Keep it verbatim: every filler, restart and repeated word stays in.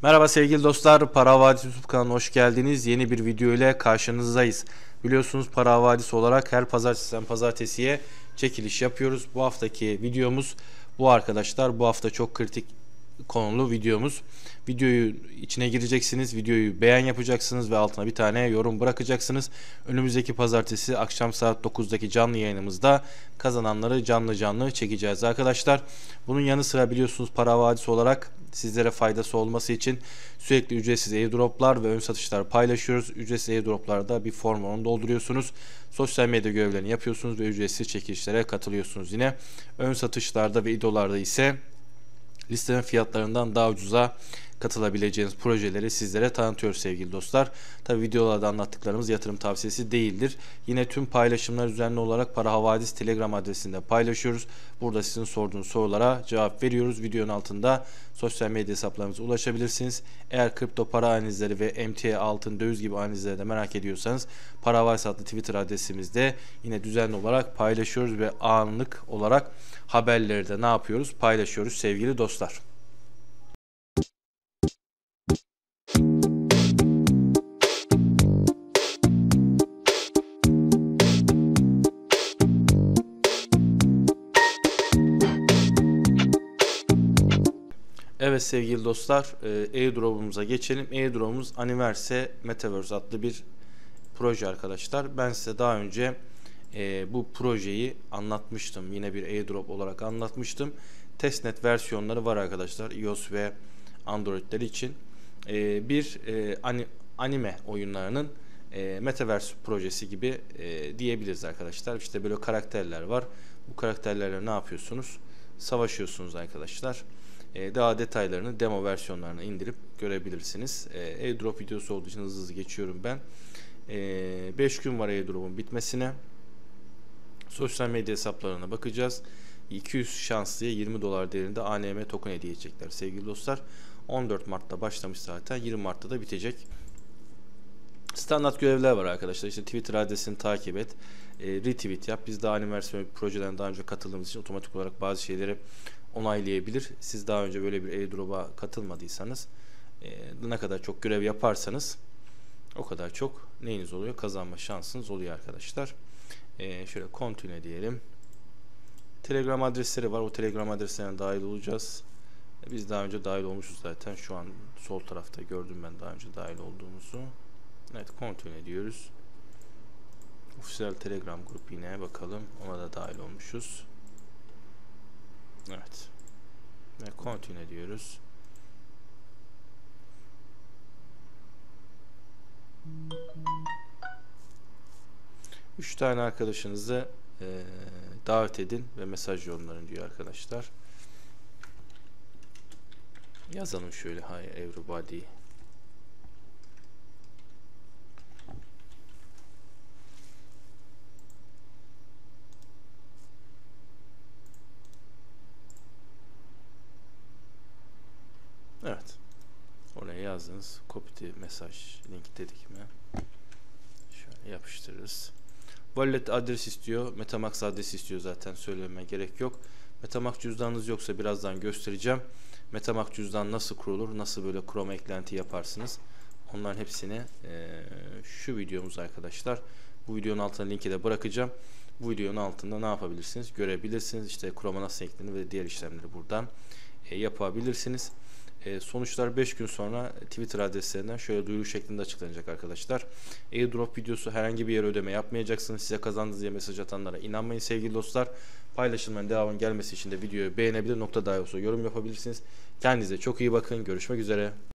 Merhaba sevgili dostlar, Para Havadisi YouTube kanalına hoş geldiniz. Yeni bir video ile karşınızdayız. Biliyorsunuz Para Havadisi olarak her pazartesiden pazartesiye çekiliş yapıyoruz. Bu haftaki videomuz bu arkadaşlar. Bu hafta çok kritik konulu videomuz. Videoyu içine gireceksiniz, videoyu beğen yapacaksınız ve altına bir tane yorum bırakacaksınız. Önümüzdeki pazartesi akşam saat dokuzdaki canlı yayınımızda kazananları canlı canlı çekeceğiz arkadaşlar. Bunun yanı sıra biliyorsunuz Para Havadisi olarak sizlere faydası olması için sürekli ücretsiz airdroplar ve ön satışlar paylaşıyoruz. Ücretsiz airdroplarda bir form onu dolduruyorsunuz. Sosyal medya görevlerini yapıyorsunuz ve ücretsiz çekilişlere katılıyorsunuz yine. Ön satışlarda ve idolarda ise listenin fiyatlarından daha ucuza katılabileceğiniz projeleri sizlere tanıtıyoruz sevgili dostlar. Tabi videolarda anlattıklarımız yatırım tavsiyesi değildir. Yine tüm paylaşımlar düzenli olarak Para Havadis Telegram adresinde paylaşıyoruz. Burada sizin sorduğunuz sorulara cevap veriyoruz. Videonun altında sosyal medya hesaplarımıza ulaşabilirsiniz. Eğer kripto para analizleri ve emtia, altın, döviz gibi analizleri de merak ediyorsanız Para Havadis adlı Twitter adresimizde yine düzenli olarak paylaşıyoruz ve anlık olarak haberleri de ne yapıyoruz? Paylaşıyoruz sevgili dostlar. Evet sevgili dostlar, airdrop'umuza geçelim. Airdrop'umuz Aniverse Metaverse adlı bir proje arkadaşlar. Ben size daha önce e, bu projeyi anlatmıştım. Yine bir airdrop olarak anlatmıştım. Testnet versiyonları var arkadaşlar. iOS ve Android'leri için. E, bir e, ani, anime oyunlarının e, Metaverse projesi gibi e, diyebiliriz arkadaşlar. İşte böyle karakterler var. Bu karakterlerle ne yapıyorsunuz? Savaşıyorsunuz arkadaşlar. Daha detaylarını demo versiyonlarını indirip görebilirsiniz. Airdrop videosu olduğu için hızlı hızlı geçiyorum ben. beş gün var airdrop'un bitmesine. Sosyal medya hesaplarına bakacağız. iki yüz şanslıya yirmi dolar değerinde A N M token hediye edecekler sevgili dostlar. on dört Mart'ta başlamış zaten. yirmi Mart'ta da bitecek. Standart görevler var arkadaşlar. İşte Twitter adresini takip et. E, retweet yap. Biz daha animasyon projelerine daha önce katıldığımız için otomatik olarak bazı şeyleri onaylayabilir. Siz daha önce böyle bir airdrop'a katılmadıysanız e, ne kadar çok görev yaparsanız o kadar çok neyiniz oluyor? Kazanma şansınız oluyor arkadaşlar. E, şöyle continue diyelim. Telegram adresleri var. O Telegram adreslerine dahil olacağız. E, biz daha önce dahil olmuşuz zaten. Şu an sol tarafta gördüm ben daha önce dahil olduğumuzu. Evet, continue diyoruz. Official Telegram grup yine bakalım. Ona da dahil olmuşuz. Evet. Ve continue diyoruz. Üç tane arkadaşınızı e, davet edin ve mesaj yollayın diyor arkadaşlar. Yazalım şöyle hi everybody. Evet. Oraya yazdınız. Copy mesaj link dedik mi? Şöyle yapıştırırız. Wallet adres istiyor. Metamask adresi istiyor zaten. Söylememe gerek yok. Metamask cüzdanınız yoksa birazdan göstereceğim. Metamask cüzdan nasıl kurulur? Nasıl böyle Chrome eklenti yaparsınız? Onların hepsini e, şu videomuz arkadaşlar. Bu videonun altına linki de bırakacağım. Bu videonun altında ne yapabilirsiniz? Görebilirsiniz. İşte Chrome'a nasıl eklenir ve diğer işlemleri buradan e, yapabilirsiniz. E, sonuçlar beş gün sonra Twitter adreslerinden şöyle duyuru şeklinde açıklanacak arkadaşlar. Airdrop videosu herhangi bir yere ödeme yapmayacaksınız. Size kazandınız diye mesaj atanlara inanmayın sevgili dostlar. Paylaşımların devamının gelmesi için de videoyu beğenebilir, nokta dahi olsa yorum yapabilirsiniz. Kendinize çok iyi bakın. Görüşmek üzere.